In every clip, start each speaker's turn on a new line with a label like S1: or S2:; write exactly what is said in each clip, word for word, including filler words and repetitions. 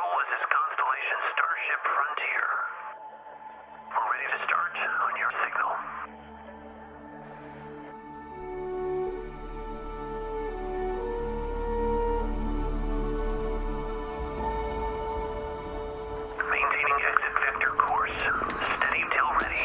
S1: This is Constellation Starship Frontier. We're ready to start on your signal. Maintaining exit vector course. Steady till ready.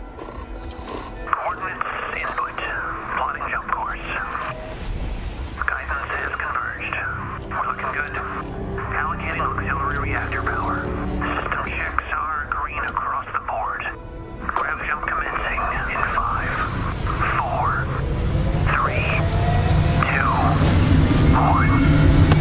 S1: Coordinates input. Plotting jump course. Guidance is converged. We're looking good. Allocating auxiliary reactor power. System checks are green across the board. Grav jump commencing in five, four, three, two, one.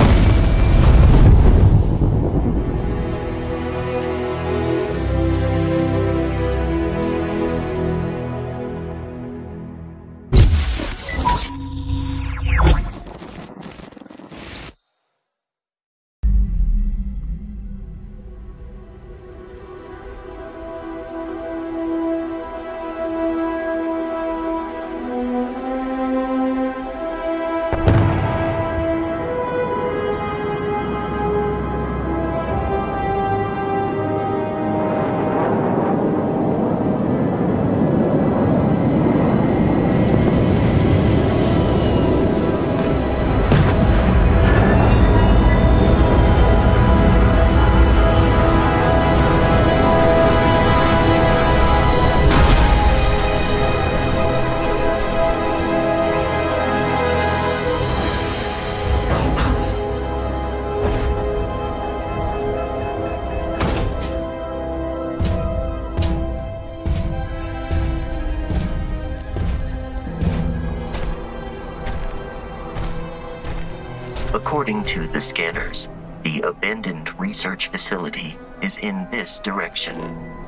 S2: According to the scanners, the abandoned research facility is in this direction.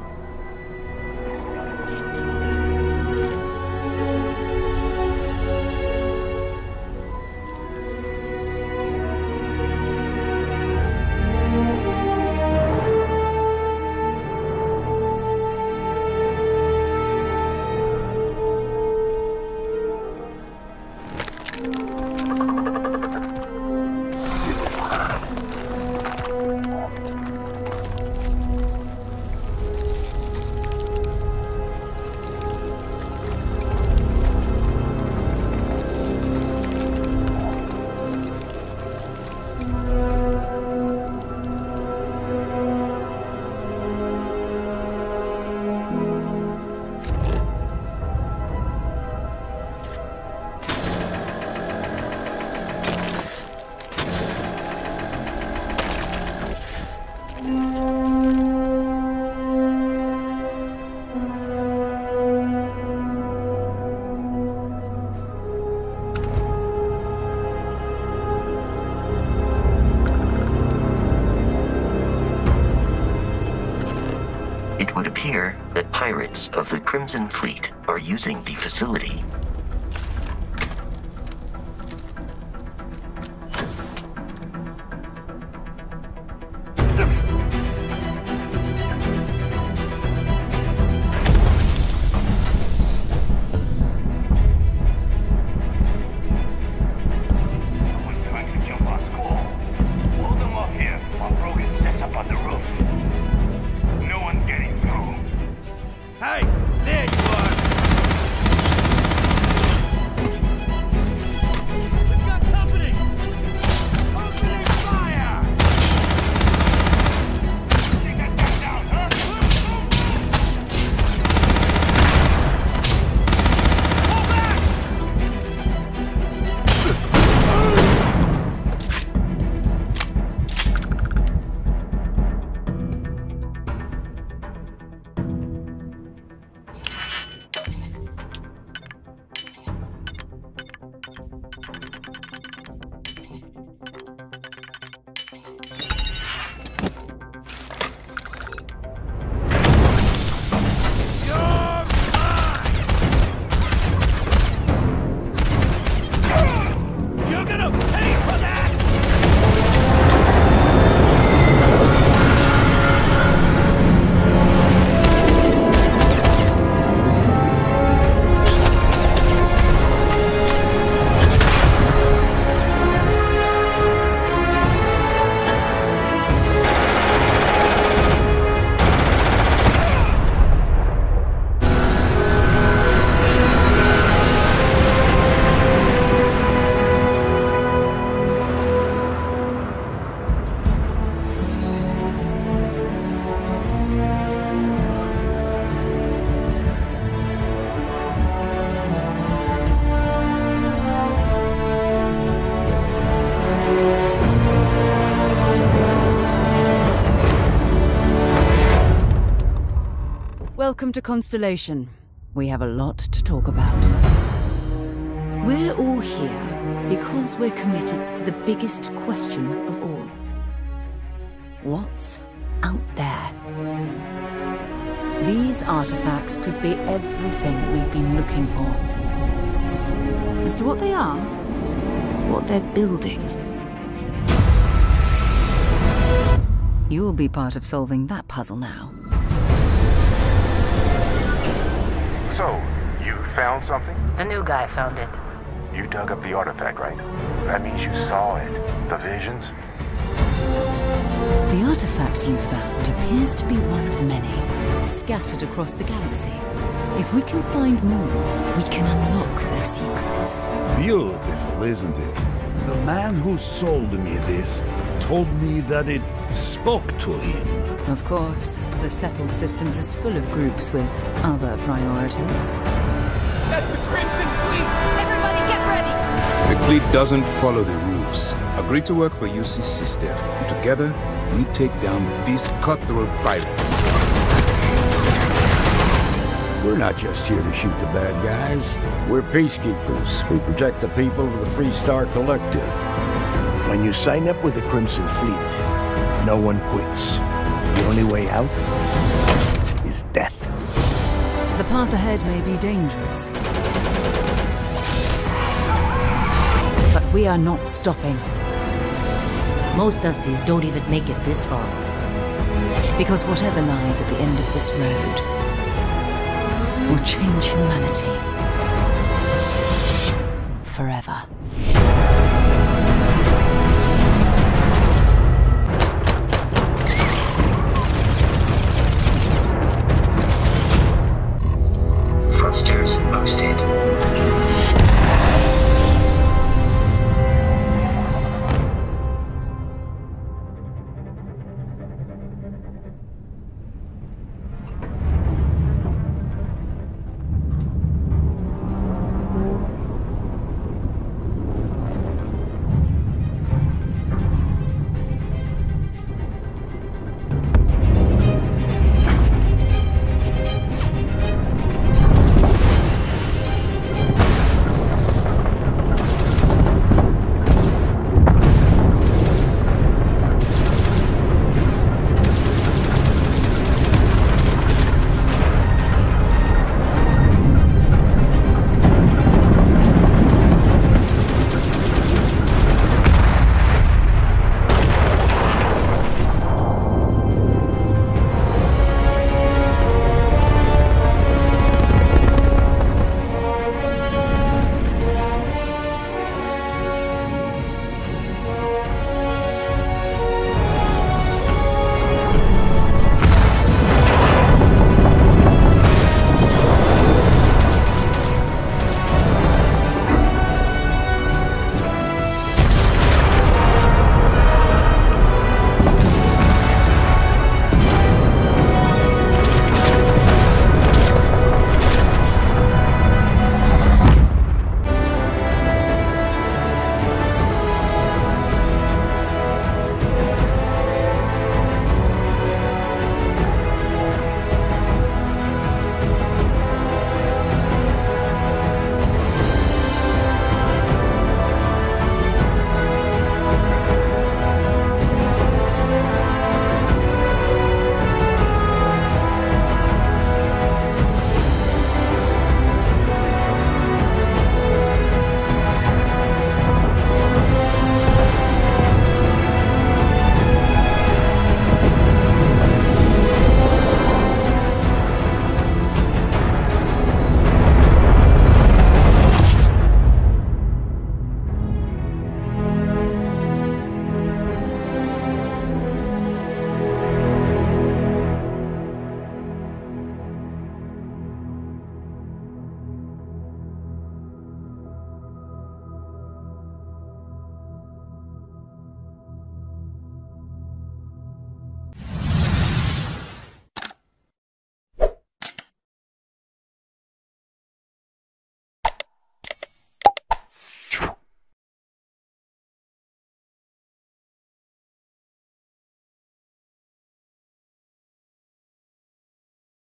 S2: It would appear that pirates of the Crimson Fleet are using the facility.
S3: Hey, there you are! Welcome to Constellation. We have a lot to talk about. We're all here because we're committed to the biggest question of all. What's out there? These artifacts could be everything we've been looking for. As to what they are, what they're building, you'll be part of solving that puzzle now.
S4: So, you found something?
S5: The new guy found it.
S4: You dug up the artifact, right? That means you saw it. The visions?
S3: The artifact you found appears to be one of many, scattered across the galaxy. If we can find more, we can unlock their secrets.
S6: Beautiful, isn't it? The man who sold me this told me that it spoke to him.
S3: Of course, the Settled Systems is full of groups with other priorities.
S7: That's the Crimson Fleet!
S8: Everybody get ready!
S9: The fleet doesn't follow the rules. Agree to work for U C C STEF. And together, we take down these cutthroat pirates.
S10: We're not just here to shoot the bad guys. We're peacekeepers. We protect the people of the Freestar Collective.
S11: When you sign up with the Crimson Fleet, no one quits. The only way out is death.
S3: The path ahead may be dangerous, but we are not stopping.
S5: Most Dusties don't even make it this far.
S3: Because whatever lies at the end of this road will change humanity forever.